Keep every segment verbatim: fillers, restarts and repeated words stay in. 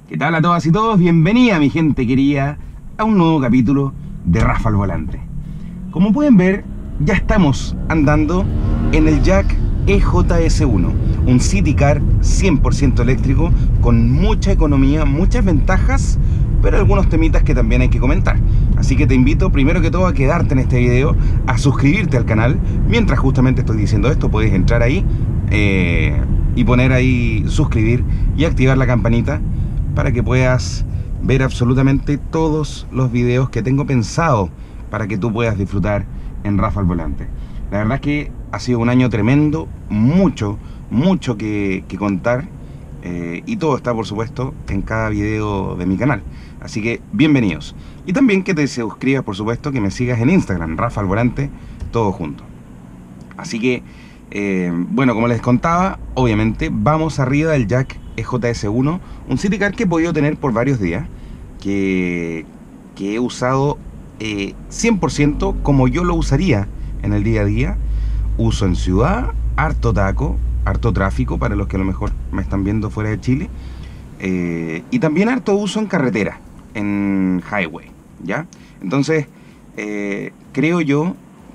¿Qué tal a todas y todos? Bienvenida, mi gente querida, a un nuevo capítulo de Rafa al Volante. Como pueden ver, ya estamos andando en el Jack E J S uno, un City Car cien por ciento eléctrico con mucha economía, muchas ventajas, pero algunos temitas que también hay que comentar. Así que te invito primero que todo a quedarte en este video, a suscribirte al canal. Mientras justamente estoy diciendo esto, puedes entrar ahí eh, y poner ahí suscribir y activar la campanita para que puedas ver absolutamente todos los videos que tengo pensado para que tú puedas disfrutar en Rafa al Volante. La verdad es que ha sido un año tremendo, mucho, mucho que, que contar, eh, y todo está por supuesto en cada video de mi canal. Así que bienvenidos. Y también que te suscribas, por supuesto, que me sigas en Instagram, Rafa al Volante, todo junto. Así que, eh, bueno, como les contaba, obviamente vamos arriba del Jack E J S uno, un City Car que he podido tener por varios días, que, que he usado eh, cien por ciento como yo lo usaría en el día a día. Uso en ciudad, harto taco, harto tráfico para los que a lo mejor me están viendo fuera de Chile, eh, y también harto uso en carretera, en highway, ¿ya? Entonces, eh, creo yo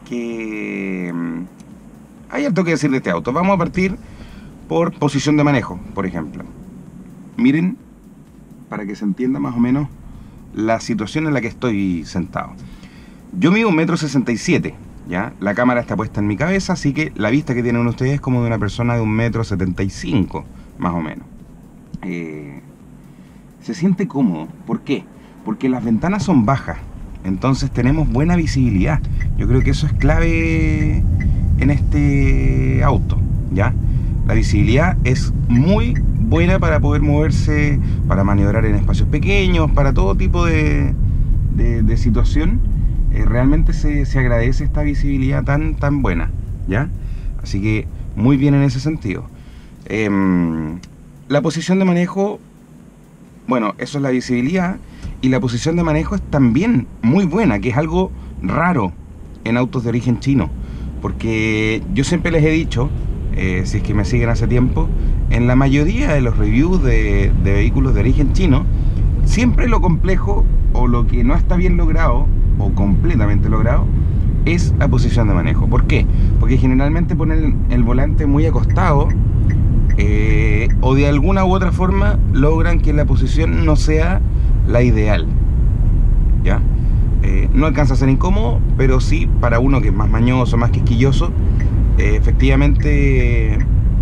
que hay harto que decir de este auto. Vamos a partir por posición de manejo, por ejemplo. Miren, para que se entienda más o menos la situación en la que estoy sentado. Yo mido un metro sesenta y siete, ¿ya? La cámara está puesta en mi cabeza, así que la vista que tienen ustedes es como de una persona de un metro setenta y cinco, más o menos. Eh, se siente cómodo. ¿Por qué? Porque las ventanas son bajas, entonces tenemos buena visibilidad. Yo creo que eso es clave en este auto, ¿ya? La visibilidad es muy buena para poder moverse, para maniobrar en espacios pequeños, para todo tipo de, de, de situación. Eh, realmente se, se agradece esta visibilidad tan, tan buena, ¿ya? Así que muy bien en ese sentido. Eh, la posición de manejo, bueno, eso es la visibilidad, y la posición de manejo es también muy buena, que es algo raro en autos de origen chino, porque yo siempre les he dicho, eh, si es que me siguen hace tiempo, en la mayoría de los reviews de, de vehículos de origen chino, siempre lo complejo o lo que no está bien logrado o completamente logrado es la posición de manejo. ¿Por qué? Porque generalmente ponen el volante muy acostado, eh, o de alguna u otra forma logran que la posición no sea la ideal, ¿ya? Eh, no alcanza a ser incómodo, pero sí para uno que es más mañoso, más quisquilloso, eh, efectivamente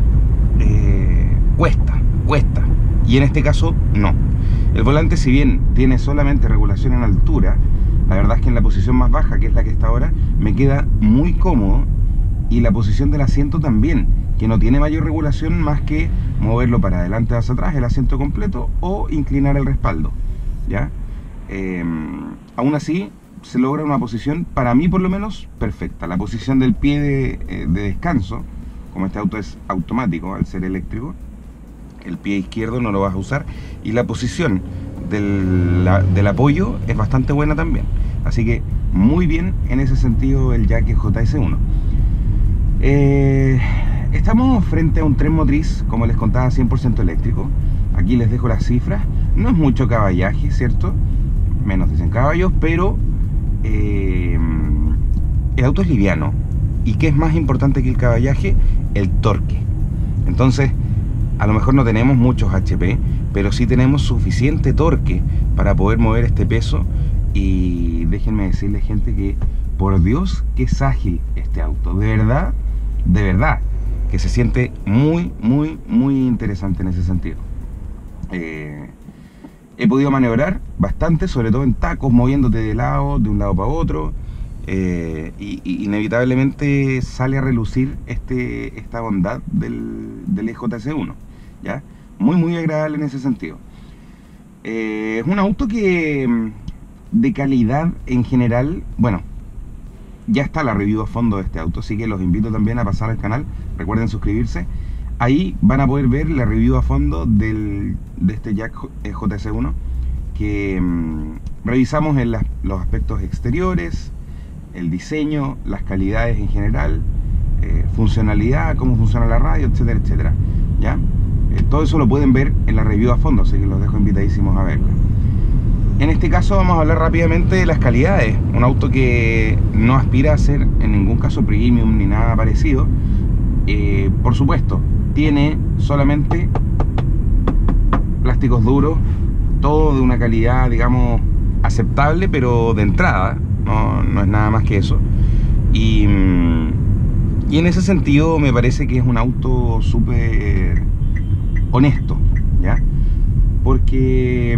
eh, cuesta, cuesta. Y en este caso no. El volante, si bien tiene solamente regulación en altura, la verdad es que en la posición más baja, que es la que está ahora, me queda muy cómodo. Y la posición del asiento también, que no tiene mayor regulación más que moverlo para adelante o hacia atrás, el asiento completo, o inclinar el respaldo, ¿ya? Eh, aún así se logra una posición, para mí por lo menos, perfecta. La posición del pie de, eh, de descanso, como este auto es automático al ser eléctrico, el pie izquierdo no lo vas a usar, y la posición del, la, del apoyo es bastante buena también. Así que muy bien en ese sentido el Jack E J S uno. eh, Estamos frente a un tren motriz, como les contaba, cien por ciento eléctrico. Aquí les dejo las cifras. No es mucho caballaje, ¿cierto? Menos de cien caballos, pero eh, el auto es liviano. ¿Y qué es más importante que el caballaje? El torque. Entonces, a lo mejor no tenemos muchos H P, pero sí tenemos suficiente torque para poder mover este peso. Y déjenme decirles, gente, que por Dios que es ágil este auto. De verdad, de verdad, que se siente muy, muy, muy interesante en ese sentido. Eh, he podido maniobrar bastante, sobre todo en tacos, moviéndote de lado, de un lado para otro. Eh, y, y inevitablemente sale a relucir este, esta bondad del, del E J S uno, ¿ya? Muy muy agradable en ese sentido. Eh, es un auto que de calidad en general, bueno, ya está la review a fondo de este auto, así que los invito también a pasar al canal. Recuerden suscribirse, ahí van a poder ver la review a fondo del, de este Jack E J S uno, que mmm, revisamos en la, los aspectos exteriores, el diseño, las calidades en general, eh, funcionalidad, cómo funciona la radio, etcétera, etcétera, ¿ya? Eh, todo eso lo pueden ver en la review a fondo, así que los dejo invitadísimos a verla. En este caso vamos a hablar rápidamente de las calidades. Un auto que no aspira a ser en ningún caso premium ni nada parecido. Eh, por supuesto, tiene solamente plásticos duros, todo de una calidad, digamos, aceptable, pero de entrada, no, no es nada más que eso. Y, y en ese sentido me parece que es un auto súper honesto, ¿ya? Porque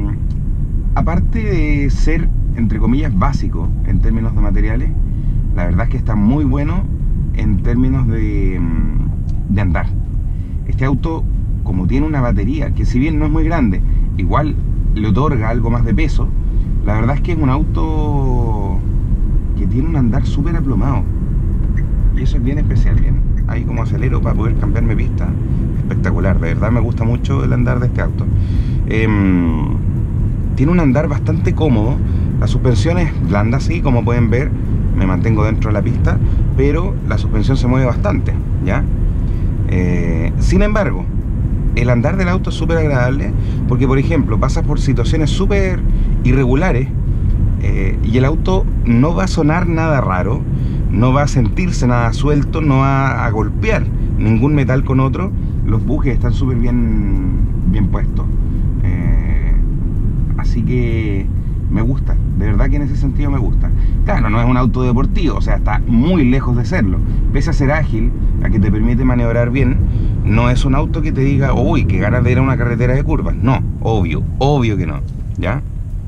aparte de ser, entre comillas, básico en términos de materiales, la verdad es que está muy bueno en términos de, de andar. Este auto, como tiene una batería que si bien no es muy grande, igual le otorga algo más de peso, la verdad es que es un auto que tiene un andar súper aplomado. Y eso es bien especial, bien. Ahí como acelero para poder cambiarme pista, espectacular. De verdad me gusta mucho el andar de este auto. Eh, tiene un andar bastante cómodo. La suspensión es blanda, sí, como pueden ver. Me mantengo dentro de la pista, pero la suspensión se mueve bastante, ¿ya? Eh, sin embargo, el andar del auto es súper agradable porque, por ejemplo, pasas por situaciones súper irregulares eh, y el auto no va a sonar nada raro, no va a sentirse nada suelto, no va a golpear ningún metal con otro. Los bujes están súper bien, bien puestos. Eh, así que me gusta, de verdad que en ese sentido me gusta. Claro, no es un auto deportivo, o sea, está muy lejos de serlo. Pese a ser ágil, a que te permite maniobrar bien, no es un auto que te diga, uy, qué ganas de ir a una carretera de curvas. No, obvio, obvio que no, ¿ya?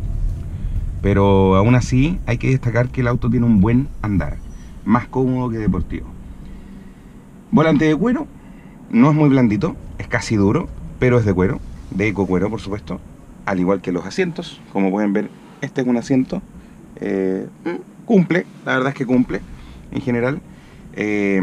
Pero aún así hay que destacar que el auto tiene un buen andar, más cómodo que deportivo. Volante de cuero, no es muy blandito, es casi duro, pero es de cuero, de eco cuero por supuesto, al igual que los asientos. Como pueden ver, este es un asiento, eh, cumple, la verdad es que cumple en general. eh,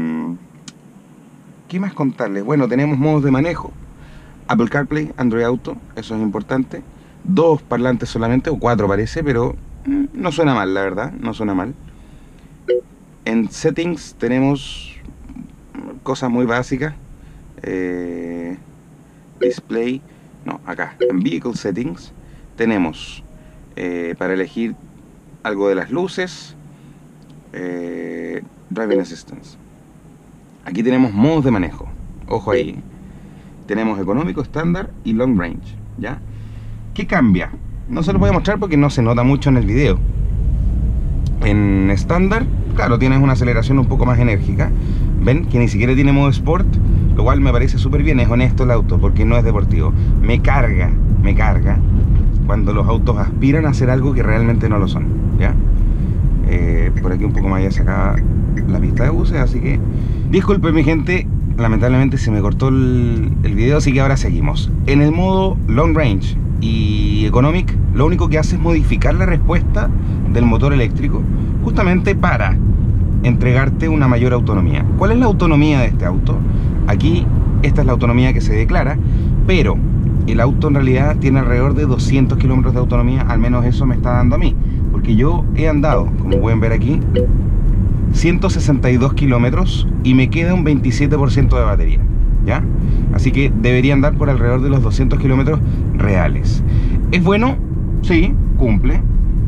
¿Qué más contarles? Bueno, tenemos modos de manejo, Apple CarPlay, Android Auto, eso es importante. Dos parlantes solamente, o cuatro parece, pero mm, no suena mal, la verdad, no suena mal. En settings tenemos cosas muy básicas. eh, Display, no, acá, en Vehicle Settings tenemos eh, para elegir algo de las luces, eh, Driving Assistance. Aquí tenemos modos de manejo, ojo ahí. Tenemos económico, estándar y long range, ¿ya? ¿Qué cambia? No se lo voy a mostrar porque no se nota mucho en el video. En estándar, claro, tienes una aceleración un poco más enérgica. Ven que ni siquiera tiene modo Sport, lo cual me parece súper bien. Es honesto el auto porque no es deportivo. Me carga, me carga cuando los autos aspiran a hacer algo que realmente no lo son, ¿ya? Eh, por aquí un poco más ya se acaba la pista de buses, así que disculpen mi gente, lamentablemente se me cortó el, el video, así que ahora seguimos. En el modo Long Range y Economic, lo único que hace es modificar la respuesta del motor eléctrico, justamente para entregarte una mayor autonomía. ¿Cuál es la autonomía de este auto? Aquí, esta es la autonomía que se declara, pero el auto en realidad tiene alrededor de doscientos kilómetros de autonomía, al menos eso me está dando a mí, porque yo he andado, como pueden ver aquí, ciento sesenta y dos kilómetros y me queda un veintisiete por ciento de batería, ¿ya? Así que debería andar por alrededor de los doscientos kilómetros reales. ¿Es bueno? Sí, cumple.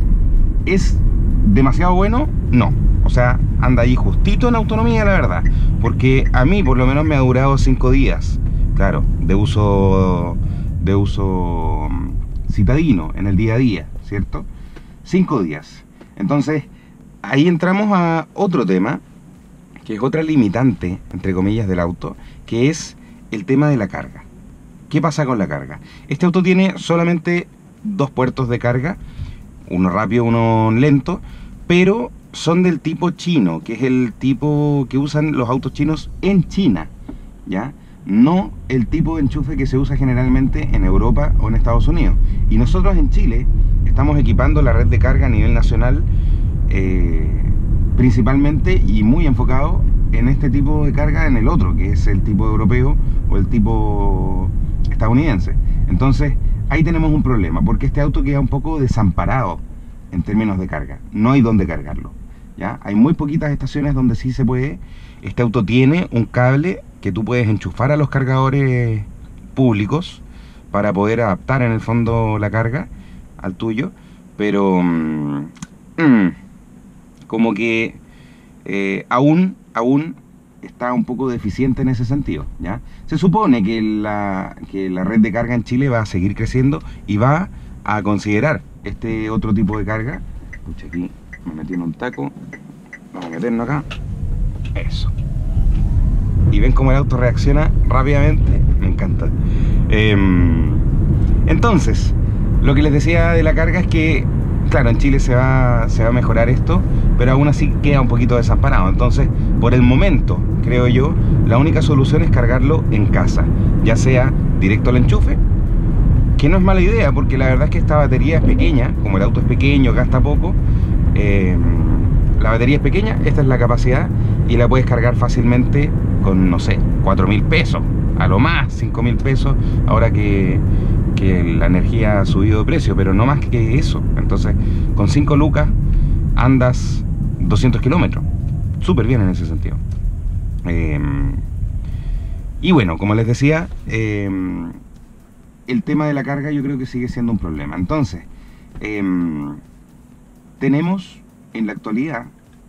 ¿Es demasiado bueno? No. O sea, anda ahí justito en autonomía, la verdad. Porque a mí por lo menos me ha durado cinco días. Claro, de uso, de uso citadino, en el día a día, ¿cierto? cinco días. Entonces, ahí entramos a otro tema, que es otra limitante, entre comillas, del auto, que es el tema de la carga. ¿Qué pasa con la carga? Este auto tiene solamente dos puertos de carga, uno rápido, uno lento, pero son del tipo chino, que es el tipo que usan los autos chinos en China, ¿ya? No el tipo de enchufe que se usa generalmente en Europa o en Estados Unidos. Y nosotros en Chile estamos equipando la red de carga a nivel nacional, eh, principalmente y muy enfocado en este tipo de carga, en el otro, que es el tipo europeo o el tipo estadounidense. Entonces, ahí tenemos un problema, porque este auto queda un poco desamparado en términos de carga. No hay dónde cargarlo, ¿ya? Hay muy poquitas estaciones donde sí se puede. Este auto tiene un cable que tú puedes enchufar a los cargadores públicos para poder adaptar en el fondo la carga al tuyo, pero mmm, mmm, como que eh, aún, aún está un poco deficiente en ese sentido, ¿ya? Se supone que la, que la red de carga en Chile va a seguir creciendo y va a considerar este otro tipo de carga. Escucha, aquí me metí en un taco, vamos a meternos acá, eso. Y ven cómo el auto reacciona rápidamente, me encanta. Eh, entonces, lo que les decía de la carga es que, claro, en Chile se va, se va a mejorar esto, pero aún así queda un poquito desamparado. Entonces, por el momento, creo yo, la única solución es cargarlo en casa, ya sea directo al enchufe, que no es mala idea, porque la verdad es que esta batería es pequeña, como el auto es pequeño, gasta poco, eh, la batería es pequeña, esta es la capacidad, y la puedes cargar fácilmente con, no sé, cuatro mil pesos, a lo más cinco mil pesos, ahora que, que la energía ha subido de precio, pero no más que eso. Entonces, con cinco lucas andas doscientos kilómetros, súper bien en ese sentido. Eh, y bueno, como les decía, eh, el tema de la carga yo creo que sigue siendo un problema. Entonces, eh, tenemos en la actualidad,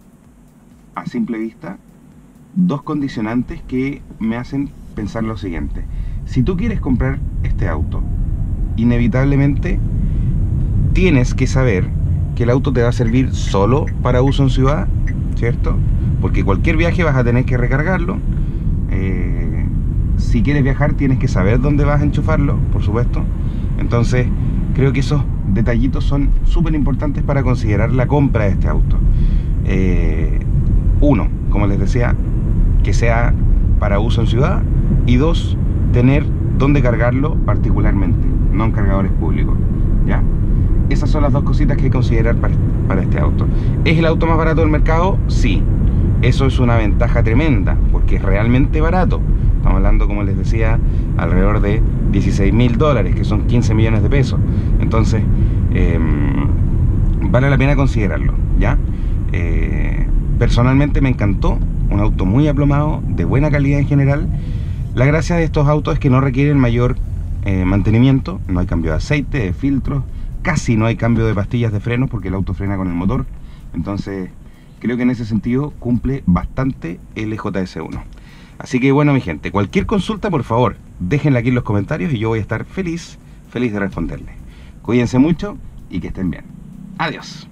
a simple vista, dos condicionantes que me hacen pensar lo siguiente. Si tú quieres comprar este auto, inevitablemente tienes que saber que el auto te va a servir solo para uso en ciudad, ¿cierto? Porque cualquier viaje vas a tener que recargarlo. Eh, si quieres viajar tienes que saber dónde vas a enchufarlo, por supuesto. Entonces creo que esos detallitos son súper importantes para considerar la compra de este auto. Eh, uno, como les decía, que sea para uso en ciudad, y dos, tener dónde cargarlo particularmente, no en cargadores públicos, ¿ya? Esas son las dos cositas que hay que considerar para, para este auto. ¿Es el auto más barato del mercado? Sí. Eso es una ventaja tremenda, porque es realmente barato. Estamos hablando, como les decía, alrededor de dieciséis mil dólares, que son quince millones de pesos. Entonces, eh, vale la pena considerarlo, ¿ya? Eh, personalmente me encantó, un auto muy aplomado, de buena calidad en general. La gracia de estos autos es que no requieren mayor eh, mantenimiento, no hay cambio de aceite, de filtros, casi no hay cambio de pastillas de frenos porque el auto frena con el motor. Entonces creo que en ese sentido cumple bastante el E J S uno. Así que bueno, mi gente, cualquier consulta, por favor, déjenla aquí en los comentarios y yo voy a estar feliz, feliz de responderle. Cuídense mucho y que estén bien. Adiós.